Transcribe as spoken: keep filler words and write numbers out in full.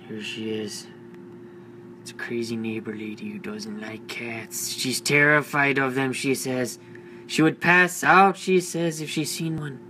Here she is. It's a crazy neighbor lady who doesn't like cats. She's terrified of them, she says. She would pass out, she says, if she seen one.